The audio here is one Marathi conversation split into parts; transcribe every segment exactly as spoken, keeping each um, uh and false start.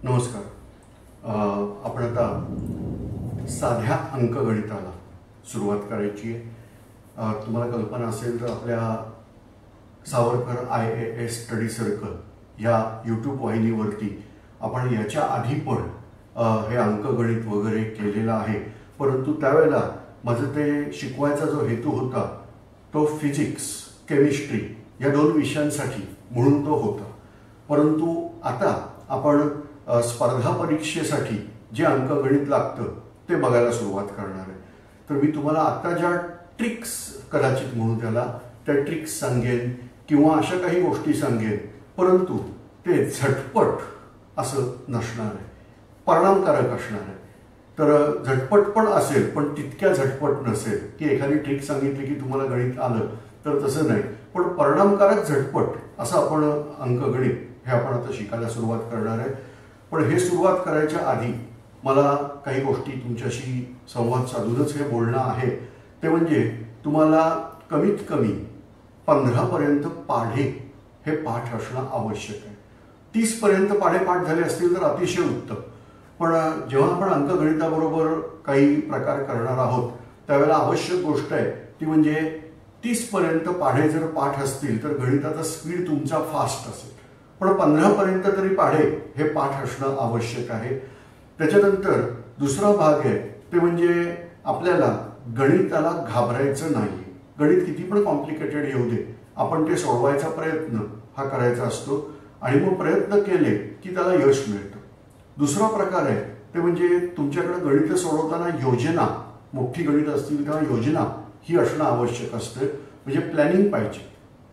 नमस्कार. आपण आता साध्या अंकगणिताला सुरुवात करायची आहे. तुम्हाला कल्पना असेल तर आपल्या Savarkar I A S study circle या यूट्यूब वाहिनीवरती आपण याच्या आधी पण हे अंकगणित वगैरे केलेलं आहे. परंतु त्यावेळेला माझं ते शिकवायचा जो हेतू होता तो फिजिक्स केमिस्ट्री या दोन विषयांसाठी म्हणून तो होता. परंतु आता आपण स्पर्धा परीक्षेसाठी जे अंकगणित लागतं ते बघायला सुरुवात करणार आहे. तर मी तुम्हाला आता ज्या ट्रिक्स कदाचित म्हणून त्याला त्या ट्रिक्स सांगेन किंवा अशा काही गोष्टी सांगेन, परंतु ते झटपट असं नसणार आहे, परिणामकारक असणार आहे. तर झटपट पण असेल पण तितक्या झटपट नसेल की एखादी ट्रिक सांगितली की तुम्हाला गणित आलं, तर तसं नाही. पण परिणामकारक झटपट असं आपण अंकगणित हे आपण आता शिकायला सुरुवात करणार आहे. पण हे सुरुवात करायच्या आधी मला काही गोष्टी तुमच्याशी संवाद साधूनच हे बोलणं आहे. ते म्हणजे तुम्हाला कमीत कमी पंधरापर्यंत पाढे हे पाठ असणं आवश्यक आहे. तीसपर्यंत पाढे पाठ झाले असतील तर अतिशय उत्तम. पण जेव्हा आपण अंकगणिताबरोबर काही प्रकार करणार आहोत त्यावेळेला आवश्यक गोष्ट आहे ती म्हणजे तीसपर्यंत पाढे जर पाठ असतील तर गणिताचा स्पीड तुमचा फास्ट असेल. पण पंधरापर्यंत तरी पाढे हे पाठ असणं आवश्यक आहे. त्याच्यानंतर दुसरा भाग आहे ते म्हणजे आपल्याला गणिताला घाबरायचं नाही. गणित किती पण कॉम्प्लिकेटेड येऊ दे, आपण ते सोडवायचा प्रयत्न हा करायचा असतो आणि मग प्रयत्न केले की त्याला यश मिळतं. दुसरा प्रकार आहे ते म्हणजे तुमच्याकडे गणित सोडवताना योजना, मोठी गणित असतील तेव्हा योजना ही असणं आवश्यक असते. म्हणजे प्लॅनिंग पाहिजे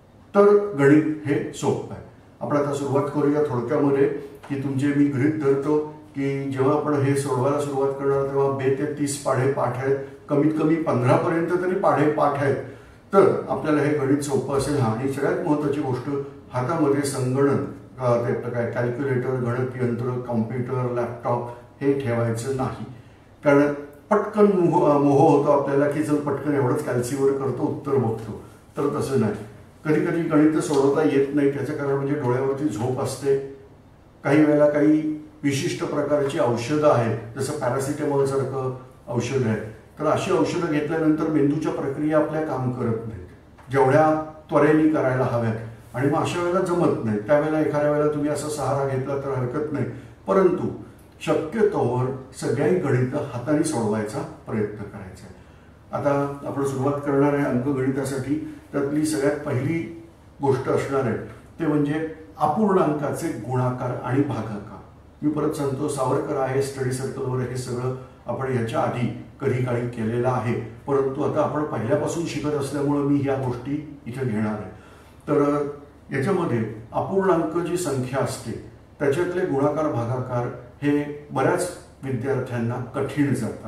तर गणित हे सोपं आहे. आपण आता सुरुवात करूया थोडक्यामध्ये की तुमचे मी गृहीत धरतो की जेव्हा आपण हे सोडवायला सुरुवात करणार तेव्हा बे ते तीस पाढे पाठ आहेत, कमीत कमी पंधरापर्यंत तरी पाढे पाठ आहेत, तर आपल्याला हे गणित सोपं असेल. हा आणि सगळ्यात महत्त्वाची गोष्ट, हातामध्ये संगणक, ते काय कॅल्क्युलेटर, गणकयंत्र, कॉम्प्युटर, लॅपटॉप हे ठेवायचं नाही. कारण पटकन मोह मोह होतो आपल्याला की जर पटकन एवढंच कॅल्सीवर करतो उत्तर बघतो, तर तसं नाही. कधी कधी गणित सोडवता येत नाही, त्याचं कारण म्हणजे डोळ्यावरती झोप असते. काही वेळेला काही विशिष्ट प्रकारची औषधं आहेत, जसं पॅरासिटेमॉल सारखं औषध आहे, तर अशी औषधं घेतल्यानंतर मेंदूच्या प्रक्रिया आपल्या काम करत नाहीत जेवढ्या त्वरेने करायला हव्यात आणि मग अशा वेळेला जमत नाही. त्यावेळेला एखाद्या वेळेला तुम्ही असा सहारा घेतला तर हरकत नाही. परंतु शक्यतोवर सगळ्याही गणित हाताने सोडवायचा प्रयत्न करायचा आहे. आता आपण सुरुवात करणार आहे अंकगणितासाठी. त्यातली सगळ्यात पहिली गोष्ट असणार आहे ते म्हणजे अपूर्णांकाचे गुणाकार आणि भागाकार. मी परत सांगतो, सावरकर आहे स्टडी सर्कलवर हे सगळं आपण याच्या आधी कधी काळी केलेलं आहे, परंतु आता आपण पहिल्यापासून शिकत असल्यामुळे मी ह्या गोष्टी इथे घेणार आहे. तर याच्यामध्ये अपूर्णांक जी संख्या असते त्याच्यातले गुणाकार भागाकार हे बऱ्याच विद्यार्थ्यांना कठीण जातात,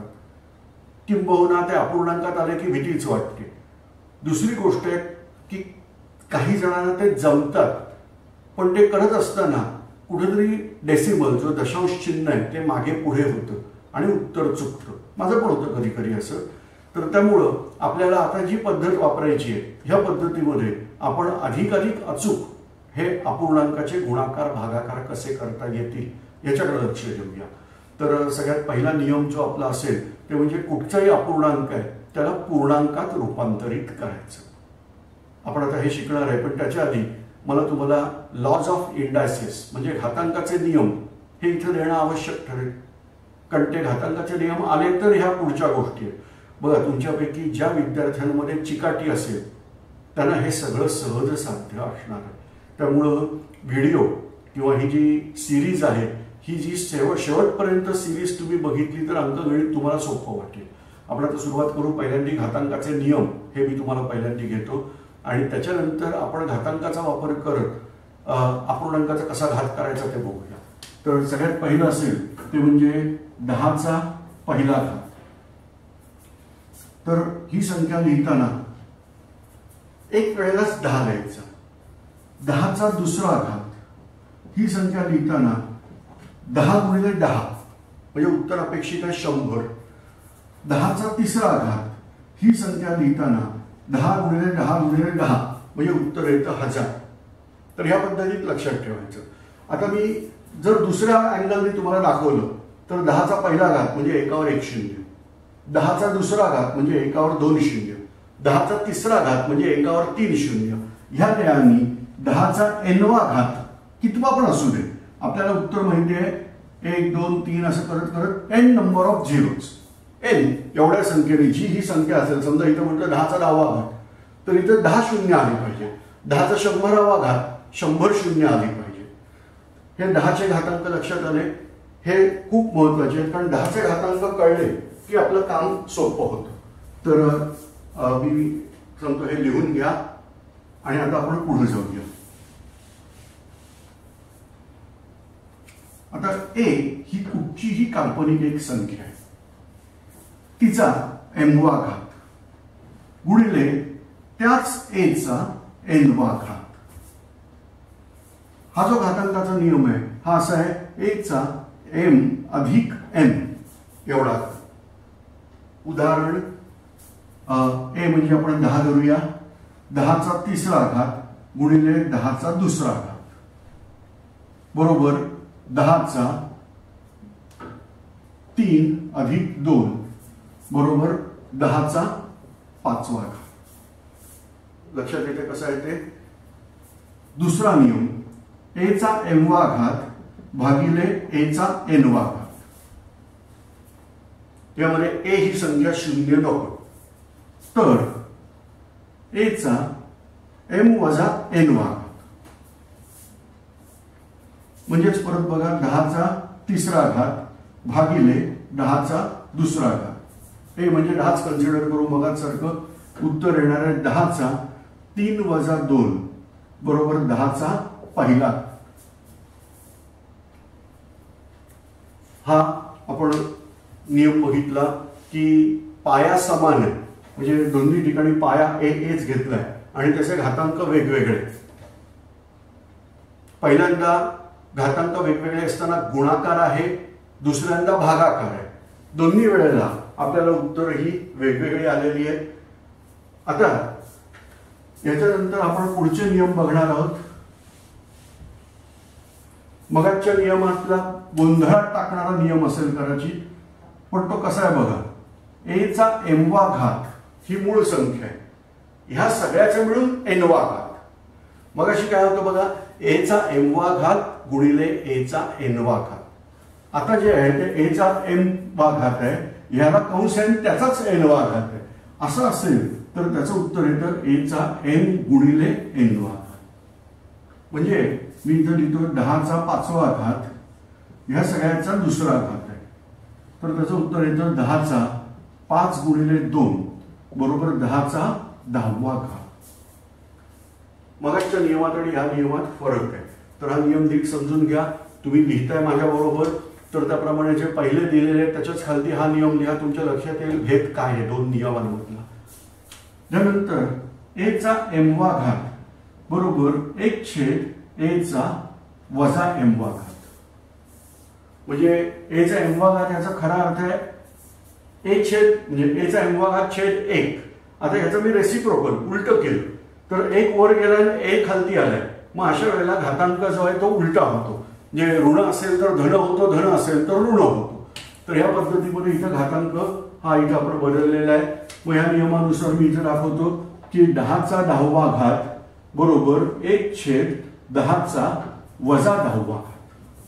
किंबहुना ते अपूर्णांकात आले की भीतीच वाटते. दुसरी गोष्ट आहे की काही जणांना ते जमतात, पण ते करत असताना कुठेतरी डेसिमल जो दशांश चिन्ह आहे ते मागे पुढे होतं आणि उत्तर चुकतं. माझं पण होतं कधी कधी असं. तर त्यामुळं आपल्याला आता जी पद्धत वापरायची आहे ह्या पद्धतीमध्ये आपण अधिकाधिक अचूक हे अपूर्णांकाचे गुणाकार भागाकार कसे करता येतील याच्याकडे लक्ष देऊया. तर सगळ्यात पहिला नियम जो आपला असेल ते म्हणजे कुठचाही अपूर्णांक आहे त्याला पूर्णांकात रूपांतरित करायचं. आपण आता हे शिकणार आहे, पण त्याच्या आधी मला तुम्हाला लॉज ऑफ इंडायसिस म्हणजे घातांकाचे नियम हे इथं देणं आवश्यक ठरेल. कारण ते घातांकाचे नियम आले तर ह्या पुढच्या गोष्टी आहेत. बघा, तुमच्यापैकी ज्या विद्यार्थ्यांमध्ये चिकाटी असेल त्यांना हे सगळं सहज साध्य असणार आहे. त्यामुळं व्हिडिओ किंवा ही जी सिरीज आहे ही जी शेवट शेवटपर्यंत सिरीज तुम्ही बघितली तर अंकगणित तुम्हाला सोपं वाटेल. आपण आता सुरुवात करू. पहिल्यांदा घातांकाचे नियम हे मी तुम्हाला पहिल्यांदा घेतो आणि त्याच्यानंतर आपण घातांकाचा वापर करत अपूर्णांकाचा कसा घात करायचा ते बघूया. तर सगळ्यात पहिलं असेल ते म्हणजे दहाचा पहिला घात. तर ही संख्या लिहिताना एक वेळेलाच दहा लिहायचा. दहाचा दुसरा घात ही संख्या लिहिताना दहा गुणिले दहा म्हणजे उत्तर अपेक्षित आहे शंभर. दहाचा तिसरा घात ही संख्या लिहिताना दहा गुणिले दहा गुणिले दहा म्हणजे उत्तर येतं हजार. तर ह्या पद्धतीत लक्षात ठेवायचं. आता मी जर दुसऱ्या अँगलने तुम्हाला दाखवलं तर दहाचा पहिला घात म्हणजे एकावर एक शून्य, दहाचा दुसरा घात म्हणजे एकावर दोन शून्य, दहाचा तिसरा घात म्हणजे एकावर तीन शून्य. ह्या दयानी दहाचा एनवा घात कितवा पण असू दे, आपल्याला उत्तर माहिती आहे एक दोन तीन असं करत करत एन नंबर ऑफ झिरोज. एन एवढ्या संख्येने जी ही संख्या असेल, समजा इथं म्हटलं दहाचा दहावा घात, तर इथं दहा शून्य आली पाहिजे. दहाचा शंभरावा घात शंभर शून्य आली पाहिजे. हे दहाचे घातांक लक्षात आले हे खूप महत्वाचे आहेत, कारण दहाचे घातांक कळले की आपलं काम सोपं होतं. तर मी सांगतो हे लिहून घ्या आणि आता आपण पुढे जाऊया. आता ए ही कुठचीही काल्पनिक एक संख्या आहे, तिचा एमवा घात गुणिले त्याच एचा एनवा घात. हा जो घातांकाचा नियम आहे हा असा आहे एचा एम अधिक एन एवढा. उदाहरण ए म्हणजे आपण दहा धरूया, दहाचा तिसरा घात गुणिले दहाचा दुसरा घात बरोबर दहाचा तीन अधिक दोन बरोबर दहाचा पाचवा घात. लक्षात येते कसं आहे ते. दुसरा नियम एचा एमवा घात भागिले एचा एनवा घात. यामध्ये ए ही संख्या शून्य नको, तर एचा एम वजा एनवा घात म्हणजेच परत बघा दहाचा तिसरा घात भागिले दहाचा दुसरा घात. ए म्हणजे दहाच कन्सिडर करू मगाच सारखं उत्तर येणार आहे दहाचा तीन वजा दोन बरोबर दहाचा पहिला. हा आपण नियम बघितला की पाया समान आहे, म्हणजे दोन्ही ठिकाणी पाया ए एच घेतलाय आणि त्याचे घातांक वेगवेगळे. पहिल्यांदा घातांक वेगवेगळे असताना गुणाकार आहे, दुसऱ्यांदा भागाकार आहे. दोन्ही वेळेला आपल्याला उत्तर ही वेगवेगळी आलेली आहे. आता याच्यानंतर आपण पुढचे नियम बघणार आहोत. मगाच्या नियमातला गोंधळात टाकणारा नियम असेल कदाचित, पण तो कसा आहे बघा. एचा एमवा घात ही मूळ संख्या आहे, ह्या सगळ्याचं मिळून एनवा घात. मग अशी काय होतं बघा, एचा एमवा घात गुणिले एचा एनवा घात. आता जे आहे ते एचा एम वा घात आहे, ह्याला कंस आहे त्याचाच एनवा घात आहे. असं असेल तर त्याचं उत्तर येतं एचा एन गुणिले एनवा घात. म्हणजे मी इथं लिहितो दहाचा पाचवा घात, ह्या सगळ्यांचा दुसरा घात आहे, तर त्याचं उत्तर येतं दहाचा पाच गुणिले दोन बरोबर दहाचा दहावा घात. मगाच्या नियमात आणि ह्या नियमात फरक आहे, तर हा नियम नीट समजून घ्या. तुम्ही लिहिताय माझ्या बरोबर तर त्याप्रमाणे जे पहिले दिलेले त्याच्याच खालती हा नियम लिहा, तुमच्या लक्षात येईल भेद काय आहे दोन नियमांमधला. त्यानंतर एचा एमवा घात बरोबर एक छेद एचा वजा एमवा घात. म्हणजे एचा एमवा घात याचा खरा अर्थ आहे एक छेद म्हणजे एचा एमवा घात छेद एक. आता याचं मी रेसिप्रोकल उलट केलं तर एक वर गेला आणि एक खालती आलाय, मग अशा वेळेला घातांक जो आहे तो उलटा होतो. म्हणजे ऋण असेल तर धन होतो, धन असेल तर ऋण होतो. तर ह्या पद्धतीमध्ये इथं घातांक हा इथं आपण बदललेला आहे. मग ह्या नियमानुसार मी इथं दाखवतो की दहाचा दहावा घात बरोबर एक छेद दहाचा वजा दहावा घात.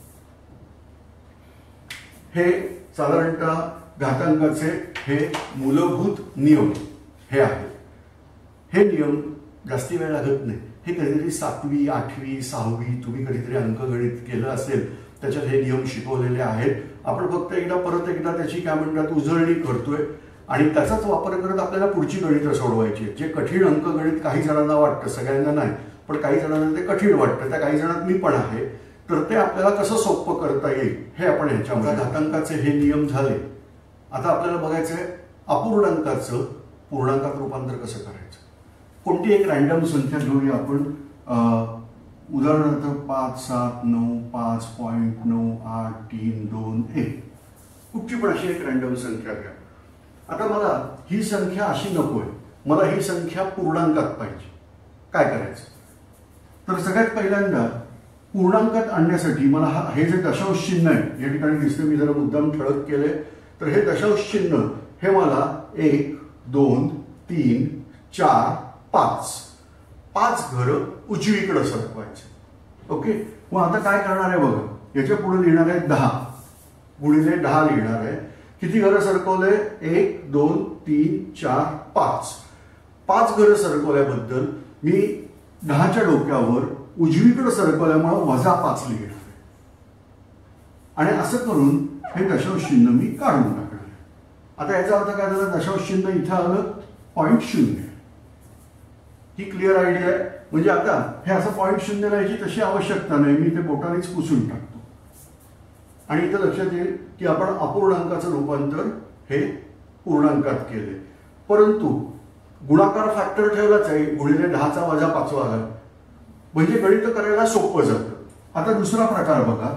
हे साधारणतः घातांकाचे हे मूलभूत नियम हे आहेत. हे नियम जास्ती वेळ लागत नाही. हे कधीतरी सातवी आठवी सहावी तुम्ही कधीतरी अंकगणित केलं असेल त्याच्यात हे नियम शिकवलेले आहेत. आपण फक्त एकदा परत एकदा त्याची काय म्हणतात उजळणी करतोय आणि त्याचाच वापर करत आपल्याला पुढची गणितं सोडवायची. जे कठीण अंकगणित काही जणांना वाटतं, सगळ्यांना नाही, पण काही जणांना ते कठीण वाटतं, त्या काही जणांत मी पण आहे, तर ते आपल्याला कसं सोपं करता येईल हे आपण ह्याच्यामध्ये. घातांकाचे हे नियम झाले. आता आपल्याला बघायचंय अपूर्णांकाचं पूर्णांकात रूपांतर कसं करायचं. कोणती एक रॅन्डम संख्या घेऊया आपण. उदाहरणार्थ पाच सात नऊ पाच पॉईंट नऊ आठ तीन दोन एक, कुठची पण अशी एक रॅन्डम संख्या घ्या. आता मला ही संख्या अशी नकोय, मला ही संख्या पूर्णांकात पाहिजे. काय करायचं तर सगळ्यात पहिल्यांदा पूर्णांकात आणण्यासाठी मला हा हे जे दशांश चिन्ह आहे या ठिकाणी दिसते, मी जरा मुद्दाम ठळक केले, तर हे दशांश चिन्ह हे मला एक दोन तीन चार पाच पाच घरं उजवीकडे सरकवायचे. ओके, मग आता काय करणार आहे बघा, याच्या पुढे लिहिणार आहे दहा गुणिले दहा लिहिणार आहे. किती घरं सरकवले, एक दोन तीन चार पाच. पाच घरं सरकवल्याबद्दल मी दहाच्या डोक्यावर उजवीकडे सरकवल्यामुळे वजा पाच लिहिणार आहे. आणि असं करून हे दशांश चिन्ह मी काढून टाकणार आहे. आता याचा अर्थ काय झाला, दशांश चिन्ह इथं आलं पॉईंट शून्य. ही क्लिअर आयडिया आहे. म्हणजे आता हे असं पॉईंट शून्य लिहायची तशी आवश्यकता नाही, मी ते बोटानेच पुसून टाकतो. आणि इथं लक्षात येईल की आपण अपूर्णांकाचं रूपांतर हे पूर्णांकात केले, परंतु गुणाकार फॅक्टर ठेवलाच आहे, गुणिले दहाचा वजा पाचवा आला, म्हणजे गणित करायला सोपं जातं. आता दुसरा प्रकार बघा,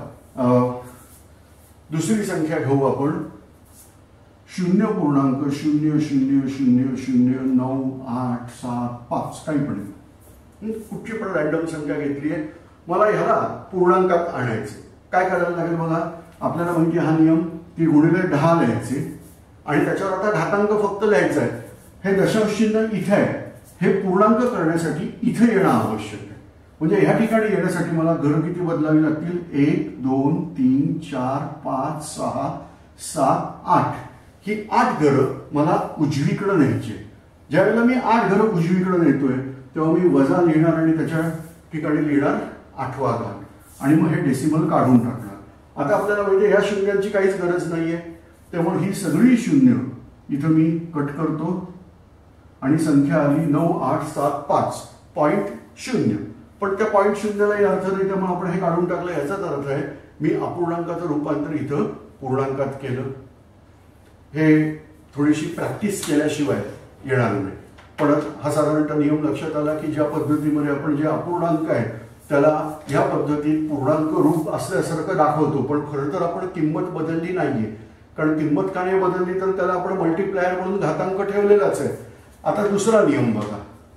दुसरी संख्या घेऊ आपण, शून्य पूर्णांक शून्य शून्य शून्य शून्य नऊ आठ सात पाच, काही पण कुठची पण रॅन्डम संख्या घेतली आहे, मला ह्याला पूर्णांकात आणायचे. काय करायला लागेल बघा, आपल्याला माहिती हा नियम की गुणिले दहा लिहायचे आणि त्याच्यावर आता घातांक फक्त लिहायचा आहे. हे दशांश चिन्ह इथे आहे, हे पूर्णांक करण्यासाठी इथे येणं आवश्यक आहे. म्हणजे ह्या ठिकाणी येण्यासाठी मला घरं किती बदलावी लागतील, एक दोन तीन चार पाच सहा सात आठ. ही आठ घरं मला उजवीकडे न्यायची. ज्यावेळेला मी आठ घरं उजवीकडे नेतोय तेव्हा मी वजा लिहिणार आणि त्याच्या ठिकाणी लिहिणार आठवा घात आणि मग हे डेसिमल काढून टाकणार. आता आपल्याला म्हणजे ह्या शून्यांची काहीच गरज नाहीये, त्यामुळे ही सगळी शून्य इथं मी कट करतो आणि संख्या आली नऊ आठ सात पाच पॉईंट शून्य. पण त्या पॉईंट शून्यलाही अर्थ नाही, त्यामुळे आपण हे काढून टाकलं. याचाच अर्थ आहे मी अपूर्णांकाचं रूपांतर इथं पूर्णांकात केलं. हे थोडीशी प्रॅक्टिस केल्याशिवाय येणार नाही. पण हा साधारणतः नियम लक्षात आला की ज्या पद्धतीमध्ये आपण जे अपूर्णांक आहे त्याला ह्या पद्धतीत पूर्णांक रूप असल्यासारखं दाखवतो, पण खरं तर आपण किंमत बदलली नाहीये. कारण किंमत का नाही बदलली, तर त्याला आपण मल्टिप्लायर म्हणून घातांक ठेवलेलाच आहे. आता दुसरा नियम बघा,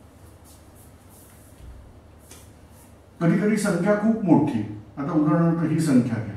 कधी कधी संख्या खूप मोठी, आता उदाहरणार्थ ही संख्या घ्या,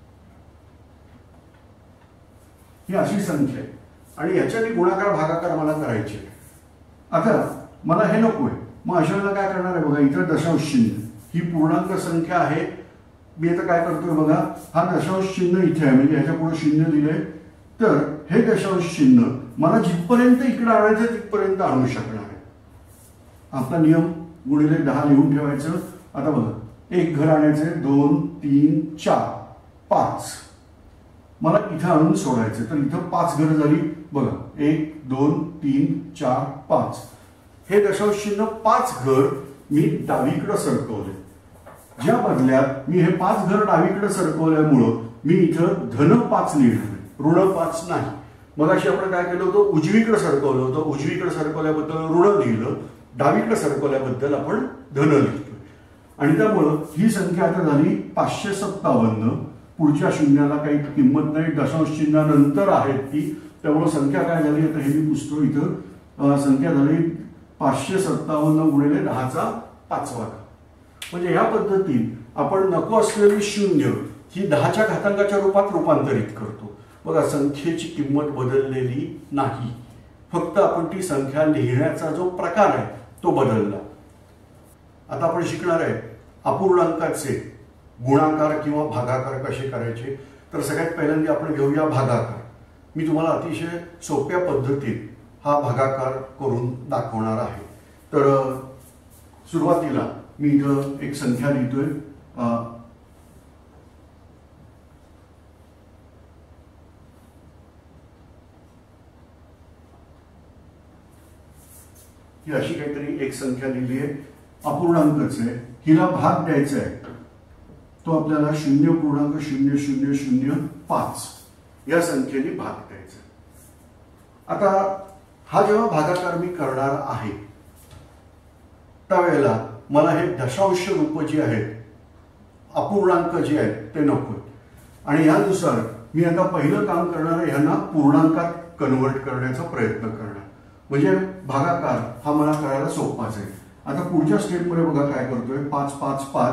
ही अशी संख्या आहे आणि याच्याने गुणाकार भागाकार मला करायचे. आता मला हे नकोय, मग अशा वेळेला काय करणार आहे बघा, इथं दशांश चिन्ह, ही पूर्णांक संख्या आहे. मी आता काय करतोय बघा, हा दशांश चिन्ह इथे आहे, म्हणजे ह्याच्या पुढे शून्य दिलंय, तर हे दशांश चिन्ह मला जिथपर्यंत इकडे आणायचं तिथपर्यंत आणू शकणार आहे. आपला नियम गुणिले दहा लिहून ठेवायचं. आता बघा, एक घर आणायचंय, दोन तीन चार पाच, मला इथं आणून सोडायचं, तर इथं पाच घरं झाली बघा, एक दोन तीन चार पाच. हे दशांश चिन्ह पाच घर मी डावीकडे सरकवले. ज्या बदल्यात मी हे पाच घर डावीकडे सरकवल्यामुळं मी इथं धन पाच लिहिलं, ऋण पाच नाही. मग अशी आपण काय केलं होतं, उजवीकडे सरकवलं होतं. उजवीकडे सरकवल्याबद्दल ऋण लिहिलं, डावीकडे सरकवल्याबद्दल आपण धन लिहितोय. आणि त्यामुळं ही संख्या आता झाली पाचशे सत्तावन्न. पुढच्या शून्याला काही किंमत नाही, दशांश चिन्हानंतर आहेत ती, त्यामुळे संख्या काय झाली, आता हे मी पुसतो, इथं संख्या झाली पाचशे सत्तावन्न गुणिले दहाचा पाचवा. म्हणजे ह्या पद्धतीत आपण नको असलेली शून्य ही दहाच्या घातांकाच्या रूपात रूपांतरित करतो. बघा, संख्येची किंमत बदललेली नाही, फक्त आपण ती संख्या लिहिण्याचा जो प्रकार आहे तो बदलला. आता आपण शिकणार आहे अपूर्णांकाचे गुणाकार किंवा भागाकार कसे करायचे. तर सगळ्यात पहिल्यांदा आपण घेऊया भागाकार. मी तुम्हाला अतिशय सोप्या पद्धतीत हा भागाकार करून दाखवणार आहे. तर सुरुवातीला मी इथं एक संख्या लिहितोय, ही अशी काहीतरी एक संख्या लिहिली आहे, अपूर्णांकच आहे, हिला भाग द्यायचा आहे. तो आपल्याला शून्य पूर्णांक शून्य शून्य शून्य पाच या संख्येने भाग द्यायचा. आता हा जेव्हा भागाकार मी करणार आहे त्यावेळेला मला हे दशांश रूप जे आहेत, अपूर्णांक जे आहेत ते नको, आणि यानुसार मी आता पहिलं काम करणार आहे, ह्यांना पूर्णांकात कन्वर्ट करण्याचा प्रयत्न करणार. म्हणजे भागाकार हा मला करायला सोपाच आहे. आता पुढच्या स्टेपमध्ये बघा काय करतोय, पाच पाच पाच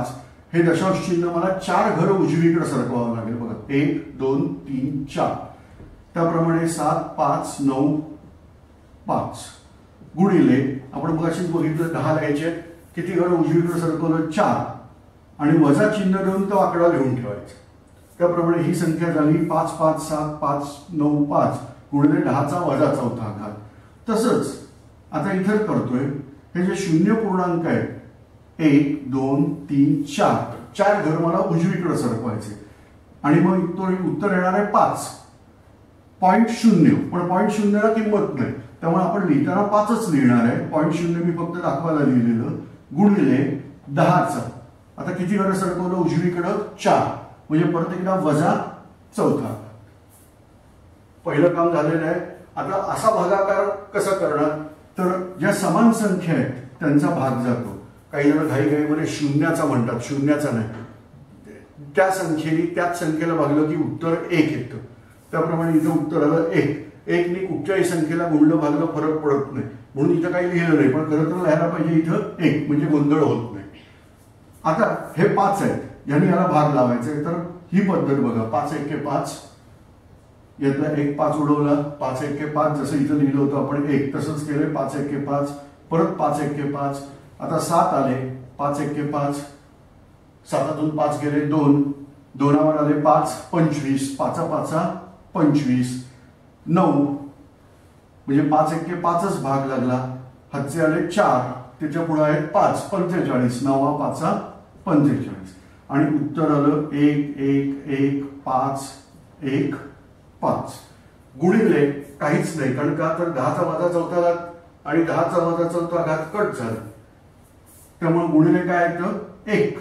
हे दशांश चिन्ह मला चार घर उजवीकडे सरकवावं लागेल बघा. एक दोन तीन चार. त्याप्रमाणे सात पाच नऊ पाच गुणिले आपण मगाशीच बघितलं दहा लिहायचे. किती घर उजवीकडे सरकवलं? चार. आणि वजा चिन्ह देऊन तो आकडा लिहून ठेवायचा. त्याप्रमाणे ही संख्या झाली पाच पाच सात पाच नऊ पाच गुणिले दहाचा वजा चौथा घात. तसंच आता इथे करतोय हे जे शून्य पूर्णांक आहेत एक दोन तीन चार चार घर मला उजवीकडे सरकवायचे आणि मग उत्तर येणार आहे पाच पॉईंट शून्य. पण पॉईंट शून्यला किंमत नाही त्यामुळे आपण लिहिताना पाचच लिहिणार आहे. पॉईंट शून्य मी फक्त दाखवायला लिहिलेलं गुणिले दहाचा. आता किती घर सरकवलं उजवीकडं? चार. म्हणजे परत एकदा वजा चौथा. पहिलं काम झालेलं आहे. आता असा भागाकार कसा करणार? तर ज्या समान संख्या आहेत त्यांचा भाग जातो. काही जण घाई घाईमध्ये शून्याचा म्हणतात, शून्याचा नाही. त्या संख्येने त्याच संख्येला भागलं की उत्तर एक येतं. त्याप्रमाणे इथं उत्तर आलं एक. एकने कुठच्याही संख्येला गुणलं भागलं फरक पडत नाही म्हणून इथं काही लिहिलं नाही. पण खरं तर लिहायला पाहिजे इथं एक म्हणजे गोंधळ होत नाही. आता हे पाच आहेत यांनी याला भाग लावायचा आहे. तर ही पद्धत बघा. पाच एके पाच. यातला एक पाच उडवला. पाच एके पाच. जसं इथं लिहिलं होतं आपण एक तसंच केलंय. पाच एके पाच. परत पाच एके पाच. आता सात आले. पाच एके पाच. सातातून पाच गेले दोन. दोनावर आले पाच. पंचवीस. पाचा पाचा पंचवीस. नऊ म्हणजे पाच एके पाचच भाग लागला. हातचे आले चार. त्याच्या पुढे आहेत पाच. पंचेचाळीस. नवा पाचा पंचेचाळीस. आणि उत्तर आलं एक एक एक पाच एक पाच. गुणिले काहीच नाही कारण का तर दहाचा वजा चौथा घात आणि दहाचा वजा चौथा घात कट झाला. त्यामुळे गुणिले काय येतं? एक.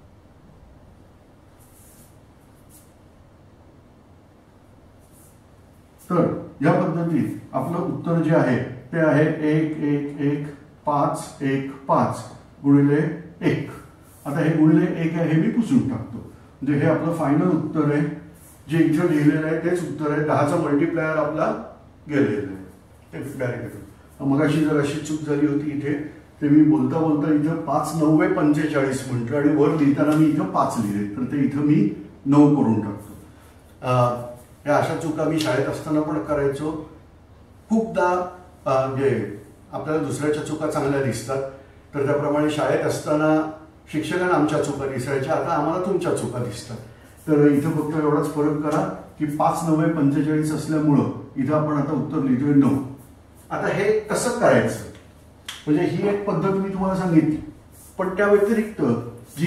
तर या पद्धतीत आपलं उत्तर जे आहे ते आहे एक एक एक पाच एक पाच गुणिले एक. आता हे गुणिले एक आहे हे मी पुसून टाकतो. म्हणजे हे आपलं फायनल उत्तर आहे. जे इथं लिहिलेलं आहे तेच उत्तर आहे. दहाचा मल्टिप्लायर आपला गेलेलं आहे. डायरेक्ट मगाशी जर अशी चूक झाली होती इथे ते मी बोलता बोलता इथं पाच नव्वे पंचेचाळीस म्हटलं आणि वर लिहिताना मी इथं पाच लिहिले तर ते इथं मी नऊ करून टाकतो. या अशा चुका मी शाळेत असताना पण करायचो. खूपदा जे आपल्याला दुसऱ्याच्या चुका चांगल्या दिसतात तर त्याप्रमाणे शाळेत असताना शिक्षकांना आमच्या चुका दिसायच्या. आता आम्हाला तुमच्या चुका दिसतात. तर इथं फक्त एवढाच फरक करा की पाच नव्वे पंचेचाळीस असल्यामुळं इथं आपण आता उत्तर लिहितोय नऊ. आता हे कसं करायचं म्हणजे ही एक पद्धत मी तुम्हाला सांगितली. पण त्या व्यतिरिक्त जी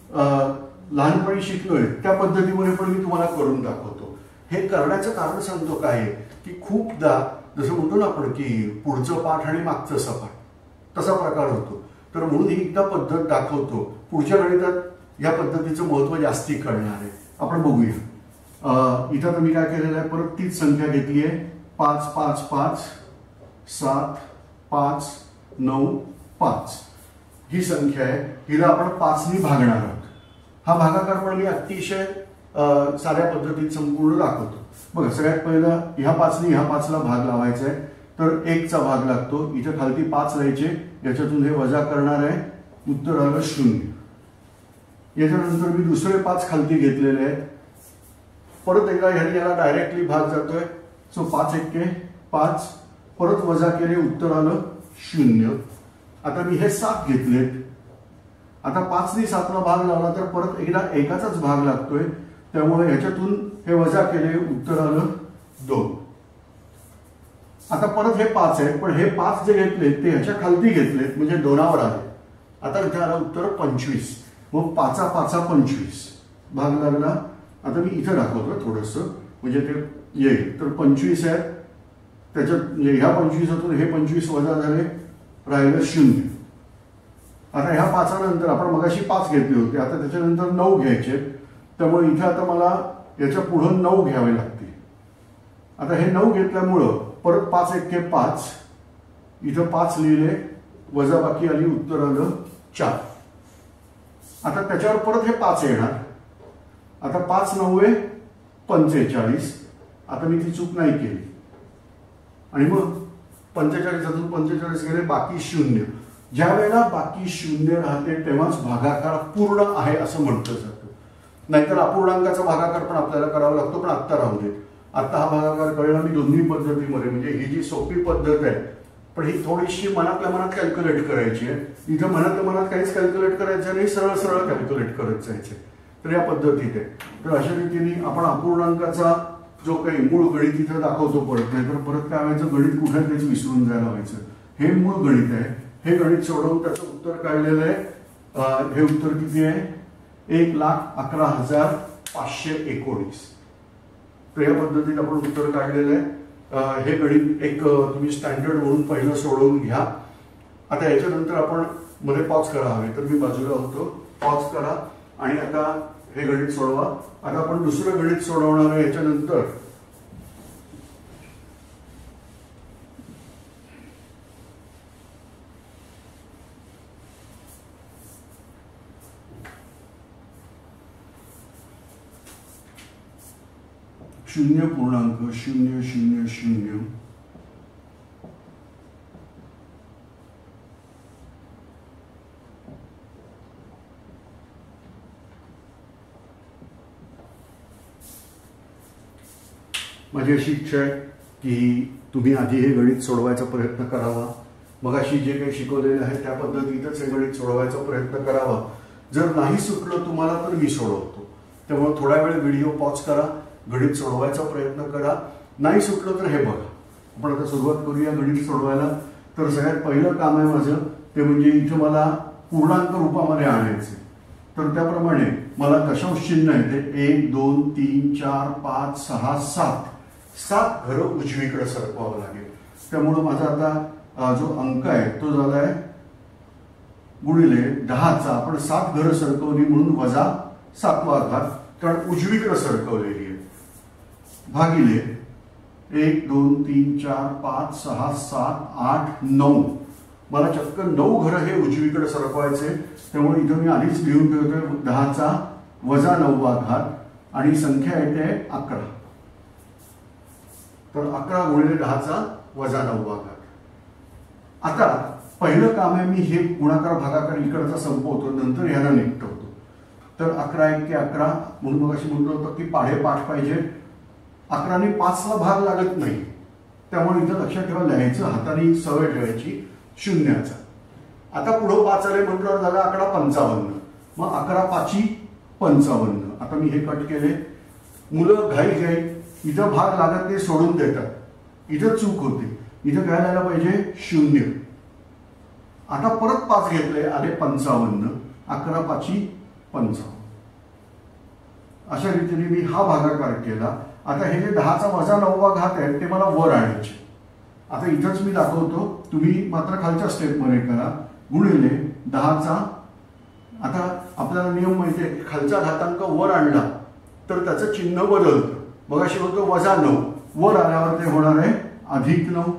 लहानपणी शिकलोय त्या पद्धतीमध्ये पण मी तुम्हाला करून दाखवतो. हे करण्याचं कारण सांगतो काय की खूपदा जसं म्हणतो ना आपण की पुढचं पाठ आणि मागचं सपाट तसा प्रकार होतो. तर म्हणून ही एकदा पद्धत दाखवतो. पुढच्या गणितात या पद्धतीचं महत्व जास्ती कळणार आहे. आपण बघूया. इथं तर मी काय केलेलं आहे परत तीच संख्या घेतली आहे. पाच पाच पाच सात पाच नऊ पाच ही संख्या आहे. हिला आपण पाचनी भागणार आहोत. हा भागाकार पण मी अतिशय साध्या पद्धतीत संपूर्ण दाखवतो. बघा सगळ्यात पहिला ह्या पाचनी ह्या पाचला भाग लावायचा आहे. तर एकचा भाग लागतो. इथे खालती पाच राहायचे याच्यातून हे वजा करणार आहे. उत्तर आलं शून्य. याच्यानंतर मी दुसरे पाच खालती घेतलेले आहेत. परत एकदा ह्याने याला डायरेक्टली भाग जातोय. सो पाच एक्के पाच. परत वजा केले उत्तर आलं शून्य. आता मी हे सात घेतलेत. आता पाचनी सातला भाग लावला तर परत एकदा एकाचाच भाग लागतोय त्यामुळे ह्याच्यातून हे वजा केले उत्तर आलं दोन. आता परत हे पाच आहे पण हे पाच जे घेतलेत ते ह्याच्या खालती घेतलेत म्हणजे दोनावर आले. आता इथे आलं उत्तर पंचवीस. मग पाचा पाचा पंचवीस भाग लागला. आता मी इथं दाखवतो थोडस म्हणजे ते येईल. तर पंचवीस आहे त्याच्यात ह्या पंचवीसातून हे पंचवीस वजा झाले राहिलं शून्य. आता ह्या पाचानंतर आपण मगाशी पाच घेतले होते आता त्याच्यानंतर नऊ घ्यायचे त्यामुळे इथे आता मला याच्या पुढे नऊ घ्यावे लागतील. आता हे नऊ घेतल्यामुळं परत पाच एक्के पाच. इथं पाच लिहिले वजा बाकी आली उत्तर आलं चार. आता त्याच्यावर परत हे पाच येणार. आता पाच नव्वे पंचेचाळीस. आता मी ती चूक नाही केली आणि मग पंचेचाळीसातून पंचेचाळीस गेले बाकी शून्य. ज्या वेळेला बाकी शून्य राहते तेव्हाच भागाकार पूर्ण आहे असं म्हटलं जातं. नाहीतर अपूर्णांकाचा भागाकार पण आपल्याला करावा लागतो, पण आत्ता राहू देत. आता हा भागाकार कळला मी दोन्ही पद्धतीमध्ये, म्हणजे ही जी सोपी पद्धत आहे पण ही थोडीशी मनातल्या मनात कॅल्क्युलेट करायची आहे. इथं मनातल्या मनात काहीच कॅल्क्युलेट करायचं नाही, सरळ सरळ कॅल्क्युलेट करत जायचे. तर या पद्धतीत आहे. तर अशा रीतीने आपण अपूर्णांकाचा जो काही मूळ गणित इथं दाखवतो परत, नाही तर परत काय व्हायचं, गणित कुठे तेच विसरून जायला व्हायचं. हे मूळ गणित आहे. हे गणित सोडवून त्याचं उत्तर काढलेलं आहे. हे उत्तर किती आहे? एक लाख अकरा हजार पाचशे एकोणीस. तर या पद्धतीत आपण उत्तर काढलेलं आहे. हे गणित एक तुम्ही स्टँडर्ड म्हणून पहिलं सोडवून घ्या. आता याच्यानंतर आपण मध्ये पॉज करा हवे, तर मी बाजूला होतो, पॉज करा आणि आता हे गणित सोडवा. आता आपण दुसरं गणित सोडवणार आहे याच्यानंतर. शून्य पूर्णांक शून्य शून्य शून्य माझी अशी इच्छा आहे की तुम्ही आधी हे गणित सोडवायचा प्रयत्न करावा. मग अशी जे काही शिकवलेलं आहे त्या पद्धतीतच हे गणित सोडवायचा प्रयत्न करावा. जर नाही सुटलं तुम्हाला तर मी सोडवतो. त्यामुळे थोडा वेळ व्हिडिओ पॉज करा, गणित सोडवायचा प्रयत्न करा. नाही सुटलं तर हे बघा. आपण आता सुरुवात करूया गणित सोडवायला. तर सगळ्यात पहिलं काम आहे माझं ते म्हणजे इथं मला पूर्णांक रूपामध्ये आणायचे. तर त्याप्रमाणे मला दशांश चिन्ह आहे ते एक दोन तीन चार पाच सहा सात सात घरं उजवीकडे सरकवावं लागेल. त्यामुळं माझा आता जो अंक आहे तो झालाय गुणिले दहाचा, आपण सात घरं सरकवली म्हणून वजा सातवा घात, कारण उजवीकडे सरकवलेली आहे, भागिले एक दोन तीन चार पाच सहा सात आठ नऊ. मला चक्क नऊ घरं हे उजवीकडे सरकवायचे. त्यामुळे इथं मी आधीच लिहून ठेवतोय दहाचा वजा नववा घात आणि संख्या येते अकरा. तर अकरा गुणिले दहाचा वजा नववा घात. आता पहिलं काम आहे मी हे गुणाकार भागाकार इकडचा संपवतो, नंतर ह्याला निपटवतो. तर अकरा एक के अकरा म्हणून मग अशी म्हणतो होतं की पाढे पाठ पाहिजे. अकराने पाचला भाग लागत नाही, त्यामुळे इथं लक्षात ठेवा लिहायचं हाताने सवय ठेवायची शून्याचा. आता पुढं पाच आले म्हटल्यावर झाला अकरा पंचावन्न. मग अकरा पाची पंचावन्न. आता मी हे कट केले. मुलं घाई घाई इथं भाग लागत ते सोडून देतात, इथं चूक होते. इथं काय लिहायला पाहिजे शून्य. आता परत पाच घेतले, आले पंचावन्न. अकरा पाची पंचावन्न. अशा रीतीने मी हा भागाकार केला. आता हे जे दहाचा वजा नववा घात आहे ते मला वर आणायचे. आता इथंच मी दाखवतो, तुम्ही मात्र खालच्या स्टेपमध्ये करा. गुणिले दहाचा, आता आपल्याला नियम माहिती आहे की खालचा घातांक वर आणला तर त्याचं चिन्ह बदलतं. मग अशी होतं वजा नऊ, वर आल्यावर ते होणार आहे अधिक नऊ.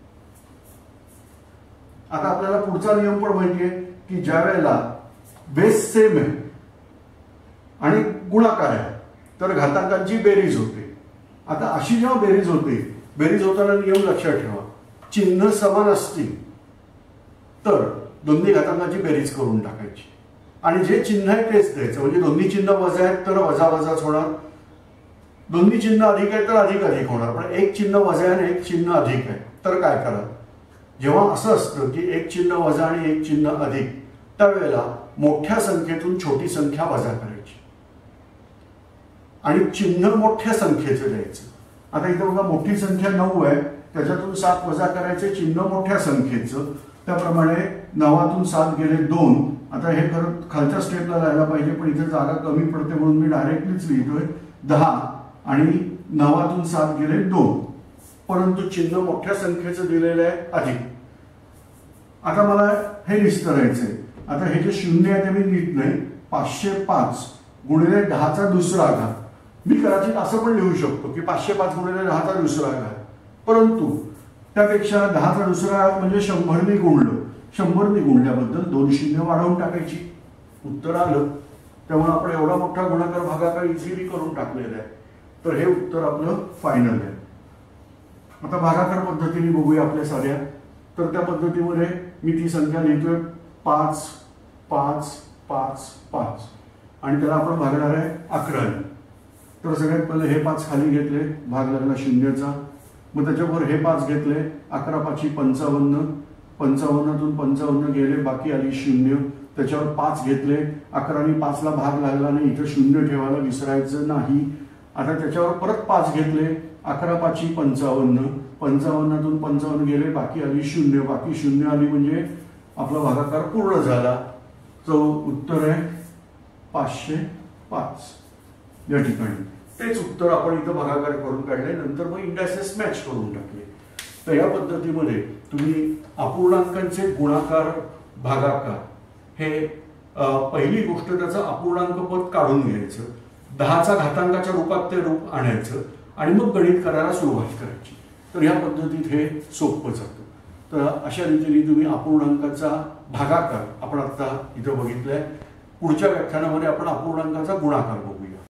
आता आपल्याला पुढचा नियम पण माहिती आहे की ज्या वेळेला बेस सेम आहे आणि गुणाकार आहे तर घातांकांची बेरीज होते. आता अशी जेव्हा बेरीज होते, बेरीज होताना नियम लक्षात ठेवा, चिन्ह समान असतील तर दोन्ही घातांकांची बेरीज करून टाकायची आणि जे चिन्ह आहे तेच द्यायचं. म्हणजे दोन्ही चिन्ह वजा आहेत तर वजा वजाच होणार, दोन्ही चिन्ह अधिक आहे तर अधिक अधिक होणार. पण एक चिन्ह वजा आहे आणि एक चिन्ह अधिक आहे तर काय करा, जेव्हा असं असतं की एक चिन्ह वजा आणि एक चिन्ह अधिक, त्यावेळेला मोठ्या संख्येतून छोटी संख्या वजा करायची आणि चिन्ह मोठ्या संख्येचं द्यायचं. आता इथं बघा मोठी संख्या नऊ आहे, त्याच्यातून सात वजा करायचे, चिन्ह मोठ्या संख्येचं. त्याप्रमाणे नवातून सात गेले दोन. आता हे करत खालच्या स्टेपला जायला पाहिजे पण इथे जागा कमी पडते म्हणून मी डायरेक्टलीच लिहितोय दहा आणि नवातून सात गेले दोन, परंतु चिन्ह मोठ्या संख्येचं दिलेलं आहे अधिक. आता मला हे विस्तारायचंय. आता हे जे शून्य आहे ते मी लिहित नाही, पाचशे पाच गुणिले दहाचा दुसरा घात. मी कदाचित असं पण लिहू शकतो की पाचशे पाच गुणिले दहाचा दुसरा घात, परंतु त्यापेक्षा दहाचा दुसरा घात म्हणजे शंभरने गुणलं. शंभरने गुणल्याबद्दल दोन शून्य वाढवून टाकायची, उत्तर आलं. त्यामुळे आपण एवढा मोठा गुणाकार भागाकार इझिली करून टाकलेला आहे. तर हे उत्तर आपलं फायनल आहे. आता भागाकार पद्धतीने बघूया आपल्या साऱ्या. तर त्या पद्धतीमध्ये मी ती संख्या लिहितोय पाच पाच पाच पाच आणि त्याला आपण भागणार आहे अकराने. तर सगळ्यात पहिले हे पाच खाली घेतले, भाग लागला शून्याचा. मग त्याच्यावर हे पाच घेतले, अकरा पाचशे पंचावन्न, पंचावन्नातून पंचावन्न गेले, बाकी आली शून्य. त्याच्यावर पाच घेतले, अकराने पाचला भाग लागला नाही, इथं शून्य ठेवायला विसरायचं नाही. आता त्याच्यावर परत पाच घेतले, अकरा पाचशे पंचावन्न, पंचावन्नातून पंचावन्न गेले, बाकी आली शून्य, बाकी शून्य आली म्हणजे आपला भागाकार पूर्ण झाला. तो उत्तर आहे पाचशे पाच. या ठिकाणी तेच उत्तर आपण इथं भागाकार करून काढले, नंतर मग इंडायसेस मॅच करून टाकले. तर या पद्धतीमध्ये तुम्ही अपूर्णांकांचे गुणाकार भागाकार हे पहिली गोष्ट त्याचं अपूर्णांक पद काढून घ्यायचं, दहाचा घातांकाच्या रूपात ते रूप आणायचं आणि मग गणित करायला सुरुवात करायची. तर या पद्धतीत हे सोपं जातं. तर अशा रीतीने तुम्ही अपूर्णांकाचा भागाकार आपण आता इथं बघितलंय. पुढच्या व्याख्यानामध्ये आपण अपूर्णांकाचा गुणाकार बघू.